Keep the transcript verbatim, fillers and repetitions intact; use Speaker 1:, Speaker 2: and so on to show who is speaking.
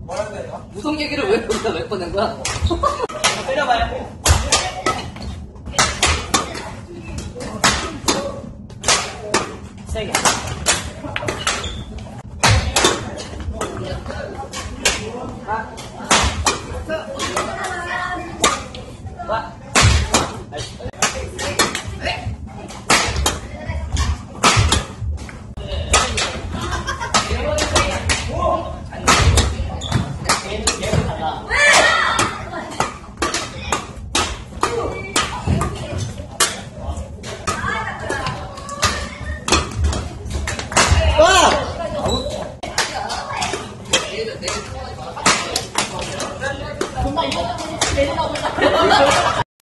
Speaker 1: 무성 얘기를 왜 거기다 왜 꺼낸 거야?
Speaker 2: 때려봐요. 세게. 아. 와.